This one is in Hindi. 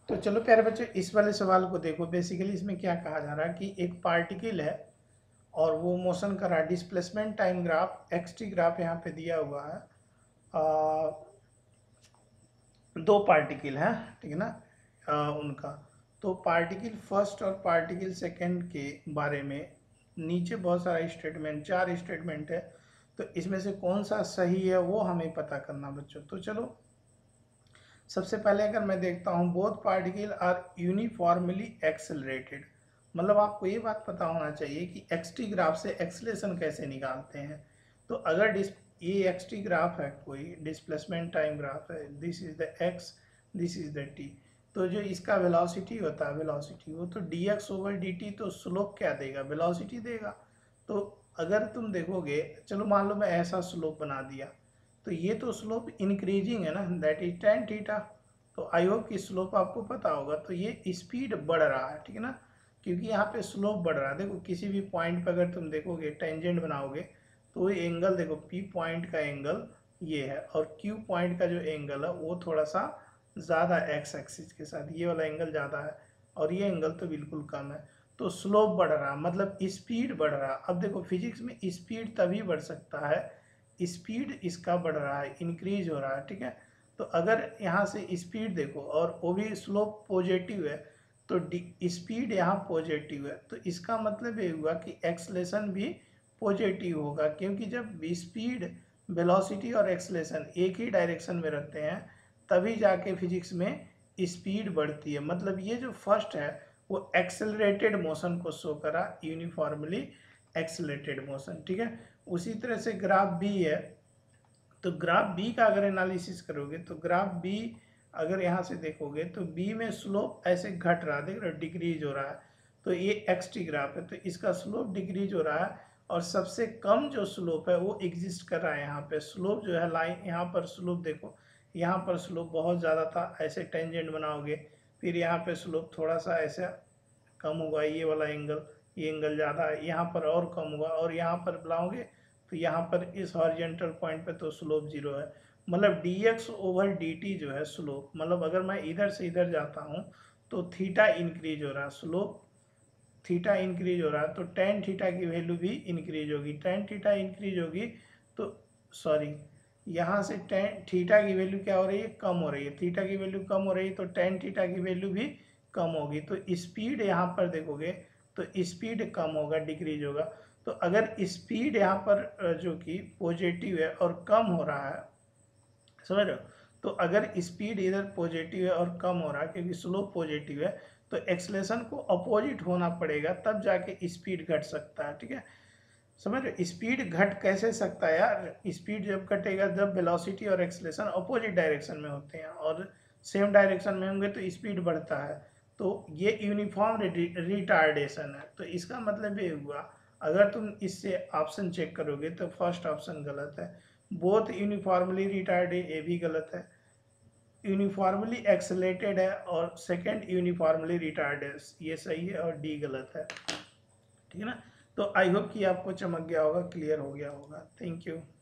तो चलो प्यारे बच्चों, इस वाले सवाल को देखो। बेसिकली इसमें क्या कहा जा रहा है कि एक पार्टिकल है और वो मोशन कर रहा है। Displacement time graph, X T graph यहाँ पे दिया हुआ है। दो पार्टिकल हैं, ठीक है ना, उनका। तो पार्टिकल फर्स्ट और पार्टिकल सेकंड के बारे में नीचे बहुत सारा स्टेटमेंट, 4 स्टेटमेंट है। तो इसमें से कौन सा सही है वो हमें पता करना बच्चों। तो चलो सबसे पहले अगर मैं देखता हूँ, both particle are uniformly accelerated. मतलब आपको ये बात पता होना चाहिए कि एक्स टी ग्राफ से एक्सलेशन कैसे निकालते हैं। तो अगर ये एक्स टी ग्राफ है, कोई डिस्प्लेसमेंट टाइम ग्राफ है, this is the x, this is the t. तो जो इसका वेलोसिटी होता है, वेलोसिटी वो तो d x over d t, तो स्लोप क्या देगा, वेलोसिटी देगा। तो अगर तुम देखोगे, चलो मान लो मैं ऐसा स्लोप बना दिया, तो ये तो स्लोप इंक्रीजिंग है ना, दैट इज टेन थीटा। तो आई होप कि स्लोप आपको पता होगा। तो ये स्पीड बढ़ रहा है, ठीक है ना, क्योंकि यहाँ पे स्लोप बढ़ रहा है। देखो किसी भी पॉइंट पर अगर तुम देखोगे, टेंजेंट बनाओगे, तो ये एंगल देखो, पी पॉइंट का एंगल ये है और क्यू पॉइंट का जो एंगल है वो थोड़ा सा ज़्यादा एक्स एक्सिस के साथ, ये वाला एंगल ज़्यादा है और ये एंगल तो बिल्कुल कम है। तो स्लोप बढ़ रहा है, मतलब स्पीड बढ़ रहा है। अब देखो फिजिक्स में स्पीड तभी बढ़ सकता है, स्पीड इसका बढ़ रहा है, इंक्रीज हो रहा है, ठीक है। तो अगर यहाँ से स्पीड देखो और वो भी स्लोप पॉजिटिव है, तो स्पीड यहाँ पॉजिटिव है, तो इसका मतलब ये हुआ कि एक्सलेशन भी पॉजिटिव होगा, क्योंकि जब स्पीड, वेलोसिटी और एक्सलेशन एक ही डायरेक्शन में रहते हैं तभी जाके फिजिक्स में स्पीड बढ़ती है। मतलब ये जो फर्स्ट है वो एक्सेलरेटेड मोशन को शो करा, यूनिफॉर्मली एक्सेलरेटेड मोशन, ठीक है। उसी तरह से ग्राफ बी है, तो ग्राफ बी का अगर एनालिसिस करोगे तो ग्राफ बी अगर यहाँ से देखोगे तो बी में स्लोप ऐसे घट रहा है, देख रहे हो, डिक्रीज हो रहा है। तो ये एक्स टी ग्राफ है, तो इसका स्लोप डिक्रीज हो रहा है और सबसे कम जो स्लोप है वो एग्जिस्ट कर रहा है यहाँ पे। स्लोप जो है लाइन, यहाँ पर स्लोप देखो, यहाँ पर स्लोप बहुत ज़्यादा था, ऐसे टेंजेंट बनाओगे, फिर यहाँ पे स्लोप थोड़ा सा ऐसा कम हुआ, ये वाला एंगल, ये एंगल ज़्यादा है, यहाँ पर और कम हुआ, और यहाँ पर बुलाओगे तो यहाँ पर इस हॉरिजेंटल पॉइंट पे तो स्लोप जीरो है। मतलब d x over d t जो है स्लोप, मतलब अगर मैं इधर से इधर जाता हूँ तो थीटा इंक्रीज हो रहा है, स्लोप थीटा इंक्रीज हो रहा है, तो टेन थीटा की वैल्यू भी इंक्रीज होगी। टेन थीटा इंक्रीज होगी तो सॉरी, यहाँ से टेन थीटा की वैल्यू क्या हो रही है, कम हो रही है। थीटा की वैल्यू कम हो रही है तो टेन थीटा की वैल्यू भी कम होगी। तो स्पीड यहाँ पर देखोगे तो स्पीड कम होगा, डिक्रीज होगा। तो अगर स्पीड यहाँ पर जो कि पॉजिटिव है और कम हो रहा है, समझ रहे हो, तो अगर स्पीड इधर पॉजिटिव है और कम हो रहा है क्योंकि स्लोप पॉजिटिव है, तो एक्सलेशन को अपोजिट होना पड़ेगा, तब जाके स्पीड घट सकता है, ठीक है। समझ रहे, स्पीड घट कैसे सकता है यार, स्पीड जब घटेगा जब वेलोसिटी और एक्सलेशन अपोजिट डायरेक्शन में होते हैं, और सेम डायरेक्शन में होंगे तो स्पीड बढ़ता है। तो ये यूनिफॉर्म रिटार्डेशन है। तो इसका मतलब ये हुआ, अगर तुम इससे ऑप्शन चेक करोगे तो फर्स्ट ऑप्शन गलत है, बोथ यूनिफॉर्मली रिटार्ड है, ये भी गलत है। यूनिफॉर्मली एक्सेलेटेड है और सेकंड यूनिफॉर्मली रिटार्ड है, ये सही है, और डी गलत है, ठीक है ना। तो आई होप कि आपको चमक गया होगा, क्लियर हो गया होगा। Thank you.